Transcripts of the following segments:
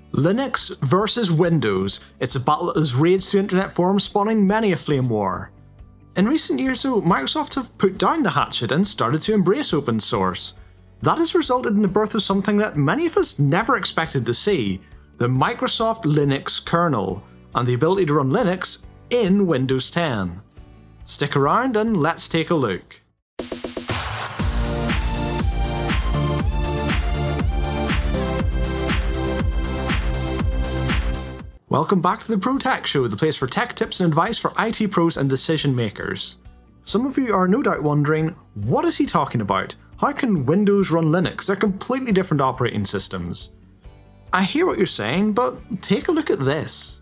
Linux versus Windows. It's a battle that has raged through internet forums, spawning many a flame war. In recent years though, Microsoft have put down the hatchet and started to embrace open source. That has resulted in the birth of something that many of us never expected to see, the Microsoft Linux kernel, and the ability to run Linux in Windows 10. Stick around and let's take a look. Welcome back to the Pro Tech Show, the place for tech tips and advice for IT pros and decision makers. Some of you are no doubt wondering, what is he talking about? How can Windows run Linux? They're completely different operating systems. I hear what you're saying, but take a look at this.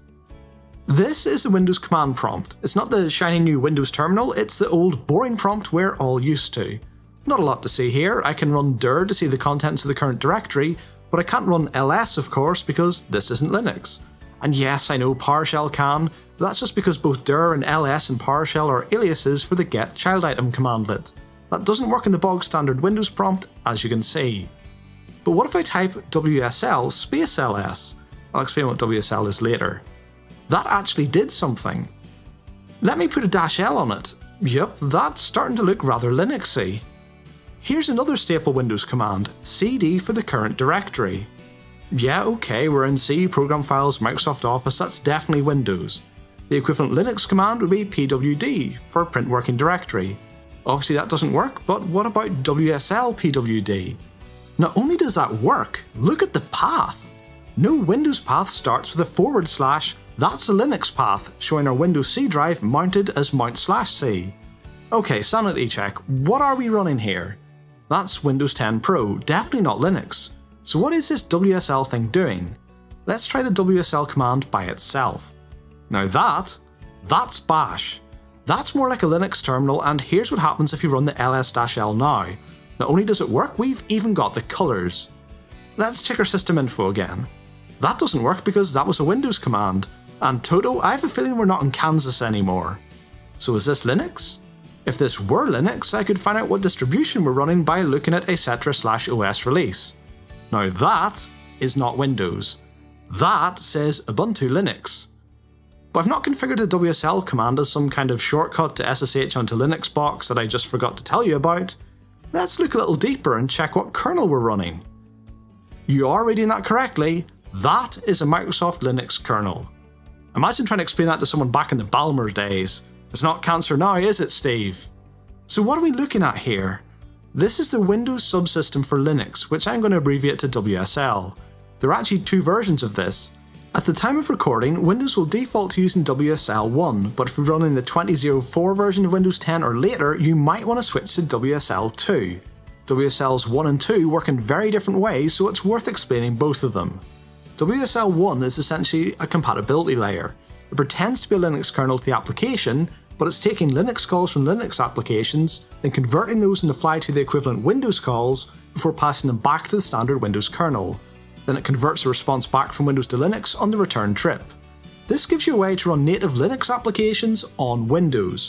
This is the Windows command prompt. It's not the shiny new Windows terminal, it's the old boring prompt we're all used to. Not a lot to see here. I can run dir to see the contents of the current directory, but I can't run ls of course because this isn't Linux. And yes, I know PowerShell can, but that's just because both dir and ls and PowerShell are aliases for the get child item commandlet. That doesn't work in the bog standard Windows prompt, as you can see. But what if I type WSL space ls? I'll explain what WSL is later. That actually did something. Let me put a -L on it. Yep, that's starting to look rather Linuxy. Here's another staple Windows command, cd for the current directory. Yeah, okay, we're in C, Program Files, Microsoft Office, that's definitely Windows. The equivalent Linux command would be pwd for print working directory. Obviously that doesn't work, but what about WSL pwd? Not only does that work, look at the path. No Windows path starts with a /, that's a Linux path, showing our Windows C drive mounted as mount/C. Okay, sanity check, what are we running here? That's Windows 10 Pro, definitely not Linux. So what is this WSL thing doing? Let's try the WSL command by itself. Now that's bash. That's more like a Linux terminal, and here's what happens if you run the ls-l now. Not only does it work, we've even got the colours. Let's check our system info again. That doesn't work because that was a Windows command. And Toto, I have a feeling we're not in Kansas anymore. So is this Linux? If this were Linux, I could find out what distribution we're running by looking at etc/os release. Now that is not Windows. That says Ubuntu Linux. But I've not configured the WSL command as some kind of shortcut to SSH onto Linux box that I just forgot to tell you about. Let's look a little deeper and check what kernel we're running. You are reading that correctly. That is a Microsoft Linux kernel. Imagine trying to explain that to someone back in the Balmer days. It's not cancer now, is it, Steve? So what are we looking at here? This is the Windows Subsystem for Linux, which I'm going to abbreviate to WSL. There are actually two versions of this. At the time of recording, Windows will default to using WSL 1, but if you're running the 2004 version of Windows 10 or later, you might want to switch to WSL 2. WSLs 1 and 2 work in very different ways, so it's worth explaining both of them. WSL 1 is essentially a compatibility layer. It pretends to be a Linux kernel to the application, but it's taking Linux calls from Linux applications, then converting those on the fly to the equivalent Windows calls before passing them back to the standard Windows kernel. Then it converts the response back from Windows to Linux on the return trip. This gives you a way to run native Linux applications on Windows.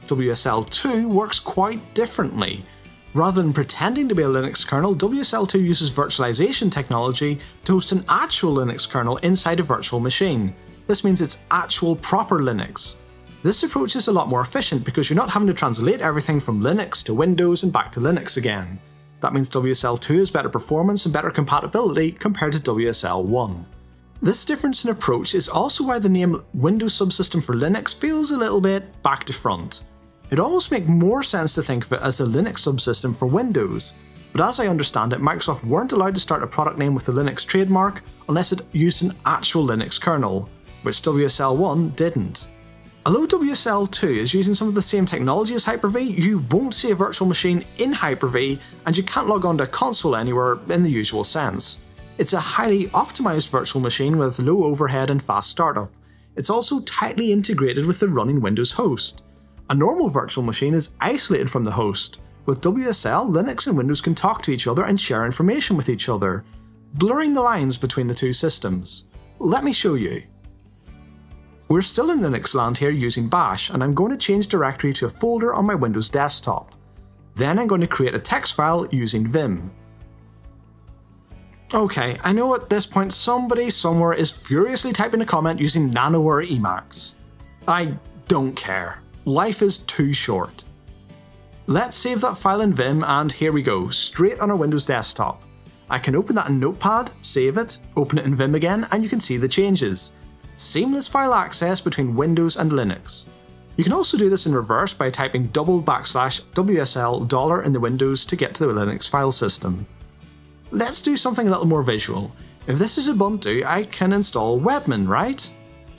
WSL 2 works quite differently. Rather than pretending to be a Linux kernel, WSL 2 uses virtualization technology to host an actual Linux kernel inside a virtual machine. This means it's actual proper Linux. This approach is a lot more efficient because you're not having to translate everything from Linux to Windows and back to Linux again. That means WSL 2 has better performance and better compatibility compared to WSL 1. This difference in approach is also why the name Windows Subsystem for Linux feels a little bit back to front. It almost makes more sense to think of it as a Linux subsystem for Windows, but as I understand it, Microsoft weren't allowed to start a product name with the Linux trademark unless it used an actual Linux kernel, which WSL 1 didn't. Although WSL 2 is using some of the same technology as Hyper-V, you won't see a virtual machine in Hyper-V, and you can't log onto a console anywhere in the usual sense. It's a highly optimized virtual machine with low overhead and fast startup. It's also tightly integrated with the running Windows host. A normal virtual machine is isolated from the host. With WSL, Linux and Windows can talk to each other and share information with each other, blurring the lines between the two systems. Let me show you. We're still in Linux land here using bash, and I'm going to change directory to a folder on my Windows desktop. Then I'm going to create a text file using vim. Okay, I know at this point somebody somewhere is furiously typing a comment using Nano or Emacs. I don't care. Life is too short. Let's save that file in Vim, and here we go, straight on our Windows desktop. I can open that in Notepad, save it, open it in Vim again, and you can see the changes. Seamless file access between Windows and Linux. You can also do this in reverse by typing $WSL in the Windows to get to the Linux file system. Let's do something a little more visual. If this is Ubuntu, I can install Webmin, right?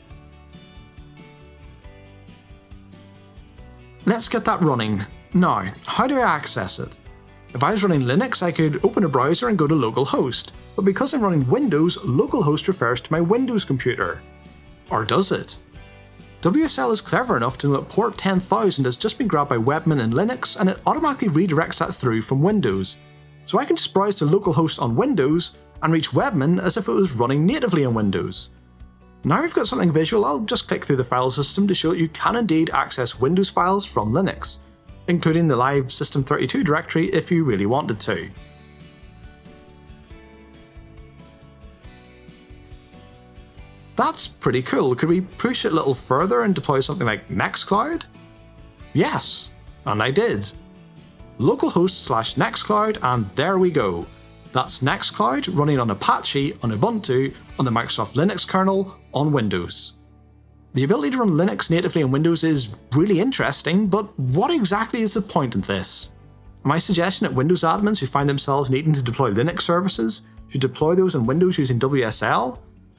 Let's get that running. Now, how do I access it? If I was running Linux, I could open a browser and go to localhost, but because I'm running Windows, localhost refers to my Windows computer. Or does it? WSL is clever enough to know that port 10,000 has just been grabbed by Webmin in Linux, and it automatically redirects that through from Windows. So I can just browse to localhost on Windows and reach Webmin as if it was running natively on Windows. Now we've got something visual, I'll just click through the file system to show that you can indeed access Windows files from Linux, including the live System32 directory if you really wanted to. That's pretty cool. Could we push it a little further and deploy something like Nextcloud? Yes, and I did. Localhost/Nextcloud, and there we go. That's Nextcloud running on Apache, on Ubuntu, on the Microsoft Linux kernel, on Windows. The ability to run Linux natively on Windows is really interesting, but what exactly is the point in this? Am I suggesting that Windows admins who find themselves needing to deploy Linux services should deploy those on Windows using WSL?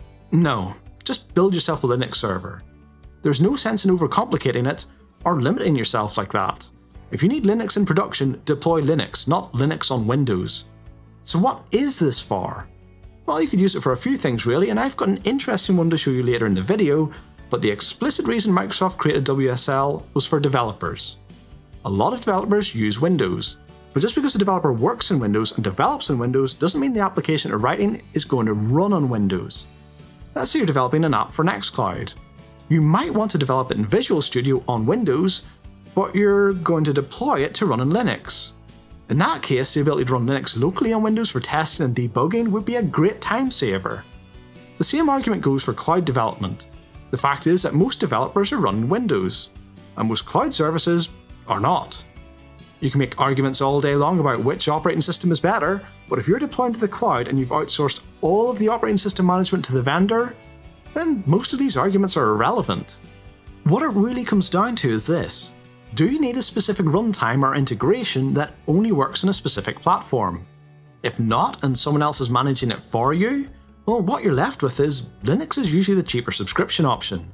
No, just build yourself a Linux server. There's no sense in overcomplicating it or limiting yourself like that. If you need Linux in production, deploy Linux, not Linux on Windows. So what is this for? Well, you could use it for a few things really, and I've got an interesting one to show you later in the video, but the explicit reason Microsoft created WSL was for developers. A lot of developers use Windows, but just because a developer works in Windows and develops in Windows doesn't mean the application they're writing is going to run on Windows. Let's say you're developing an app for Nextcloud. You might want to develop it in Visual Studio on Windows, but you're going to deploy it to run in Linux. In that case, the ability to run Linux locally on Windows for testing and debugging would be a great time saver. The same argument goes for cloud development. The fact is that most developers are running Windows, and most cloud services are not. You can make arguments all day long about which operating system is better, but if you're deploying to the cloud and you've outsourced all of the operating system management to the vendor, then most of these arguments are irrelevant. What it really comes down to is this. Do you need a specific runtime or integration that only works on a specific platform? If not, and someone else is managing it for you, well, what you're left with is Linux is usually the cheaper subscription option.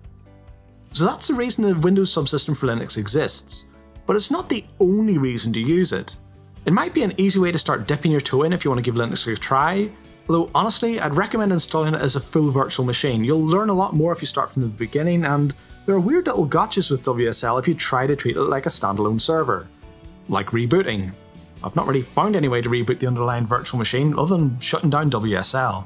So that's the reason the Windows Subsystem for Linux exists, but it's not the only reason to use it. It might be an easy way to start dipping your toe in if you want to give Linux a try, although honestly I'd recommend installing it as a full virtual machine. You'll learn a lot more if you start from the beginning, and there are weird little gotchas with WSL if you try to treat it like a standalone server. Like rebooting. I've not really found any way to reboot the underlying virtual machine other than shutting down WSL.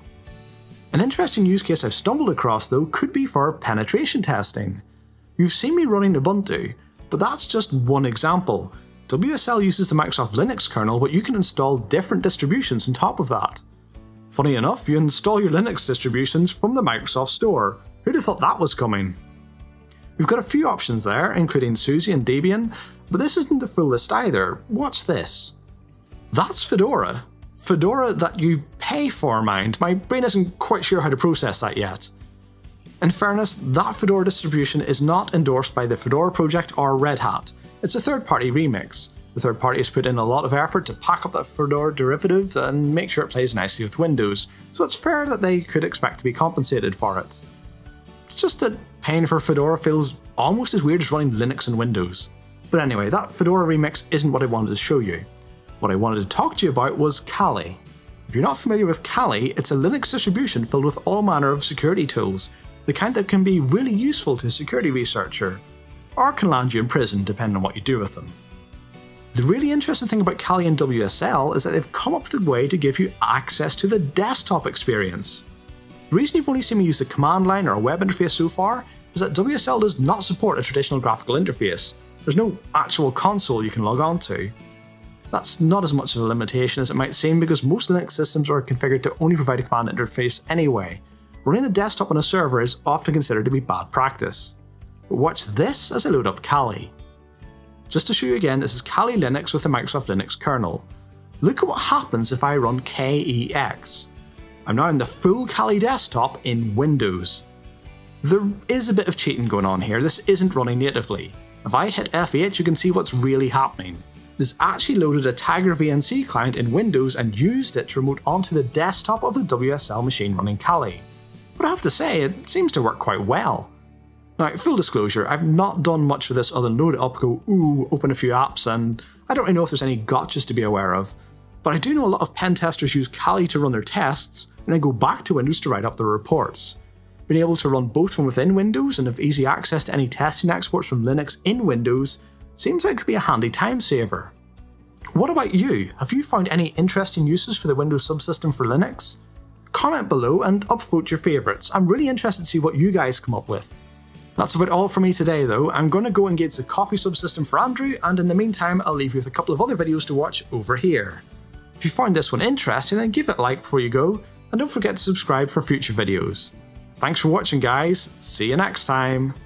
An interesting use case I've stumbled across though could be for penetration testing. You've seen me running Ubuntu, but that's just one example. WSL uses the Microsoft Linux kernel, but you can install different distributions on top of that. Funny enough, you install your Linux distributions from the Microsoft Store. Who'd have thought that was coming? We've got a few options there, including SUSE and Debian, but this isn't the full list either. What's this? That's Fedora. Fedora that you pay for, mind. My brain isn't quite sure how to process that yet. In fairness, that Fedora distribution is not endorsed by the Fedora project or Red Hat. It's a third-party remix. The third party has put in a lot of effort to pack up that Fedora derivative and make sure it plays nicely with Windows, so it's fair that they could expect to be compensated for it. It's just that paying for Fedora feels almost as weird as running Linux and Windows. But anyway, that Fedora remix isn't what I wanted to show you. What I wanted to talk to you about was Kali. If you're not familiar with Kali, it's a Linux distribution filled with all manner of security tools, the kind that can be really useful to a security researcher, or can land you in prison depending on what you do with them. The really interesting thing about Kali and WSL is that they've come up with a way to give you access to the desktop experience. The reason you've only seen me use the command line or a web interface so far is that WSL does not support a traditional graphical interface. There's no actual console you can log on to. That's not as much of a limitation as it might seem because most Linux systems are configured to only provide a command interface anyway. Running a desktop on a server is often considered to be bad practice. But watch this as I load up Kali. Just to show you again, this is Kali Linux with the Microsoft Linux kernel. Look at what happens if I run KEX. I'm now in the full Kali desktop in Windows. There is a bit of cheating going on here, this isn't running natively. If I hit F8 you can see what's really happening. This actually loaded a Tiger VNC client in Windows and used it to remote onto the desktop of the WSL machine running Kali. But I have to say, it seems to work quite well. Now, full disclosure, I've not done much for this other than load it up, go ooh, open a few apps, and I don't really know if there's any gotchas to be aware of. But I do know a lot of pen testers use Kali to run their tests, and then go back to Windows to write up their reports. Being able to run both from within Windows and have easy access to any testing exports from Linux in Windows seems like it could be a handy time saver. What about you? Have you found any interesting uses for the Windows Subsystem for Linux? Comment below and upvote your favourites. I'm really interested to see what you guys come up with. That's about all for me today though. I'm going to go engage the Coffee subsystem for Andrew, and in the meantime I'll leave you with a couple of other videos to watch over here. If you found this one interesting then give it a like before you go, and don't forget to subscribe for future videos. Thanks for watching guys, see you next time.